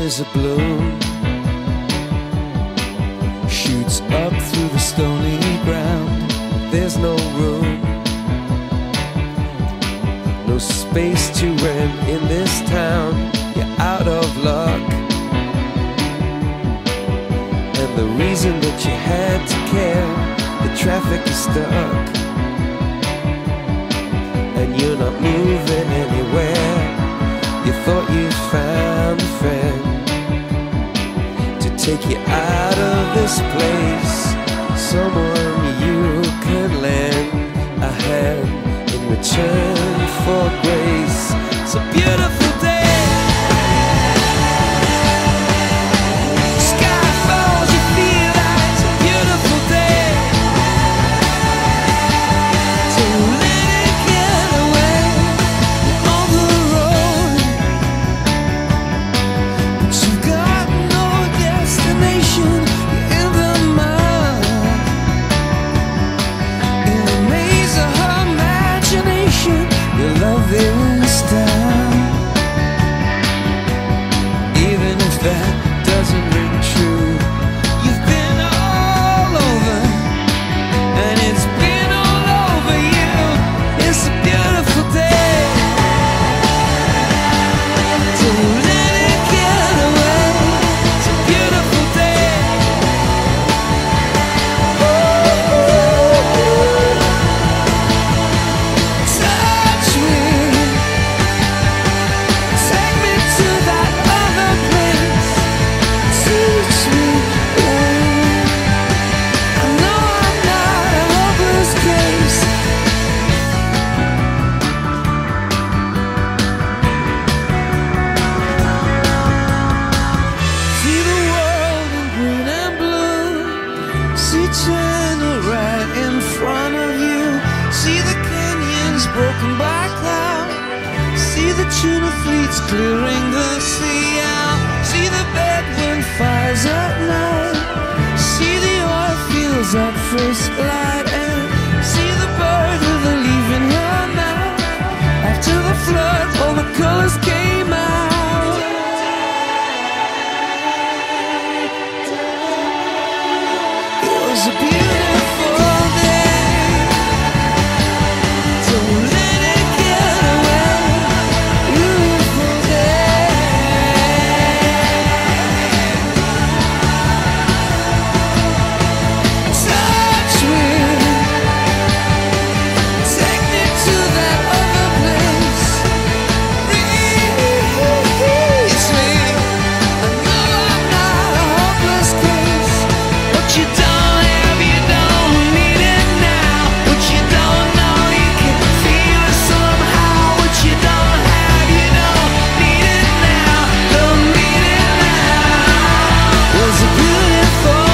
is a bloom, shoots up through the stony ground. There's no room, no space to rent in this town. You're out of luck, and the reason that you had to care, the traffic is stuck, and you're not moving anywhere. You thought you found a friend to take you out of this place, someone you can lend a hand in return for grace. It's a beautiful day. Sky falls, you feel like it's a beautiful day. So let it get away on the road, but you've got no destination. You're in the mud, in a maze of her imagination. Your love is down, even if that doesn't ring true. You've been all over, and it's been all over you. It's a beautiful day, so let it get away. It's a beautiful day. Touch me, take me to that other place. Teach me, I know I'm not a hopeless case. See the world in green and blue. See China right in front of you. See the canyons broken by cloud. See the tuna fleets clearing the sea out. See the bedroom fires at night. See the oil fields at first light. And see the bird with a leaf in her mouth. After the flood, all the colors came out. It was a beautiful day, so let it get away. Beautiful day. Touch me, take me to that other place. Release me, I know I'm not a hopeless case. What you don't have, you don't need it now. What you don't know, you can feel it somehow. What you don't have, you don't need it now. Don't need it now. It was a beautiful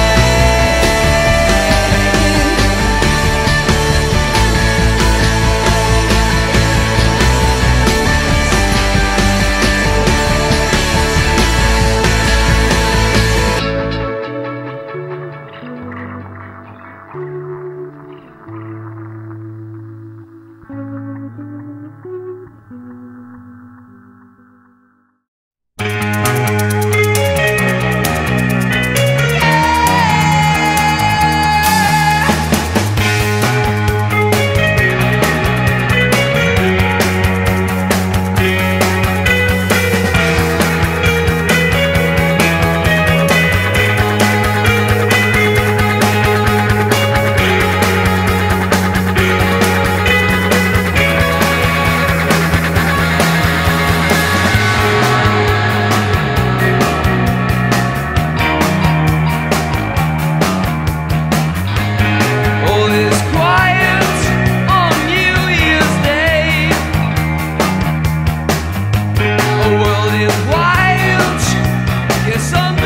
all is quiet on New Year's Day. A world is wild, yes,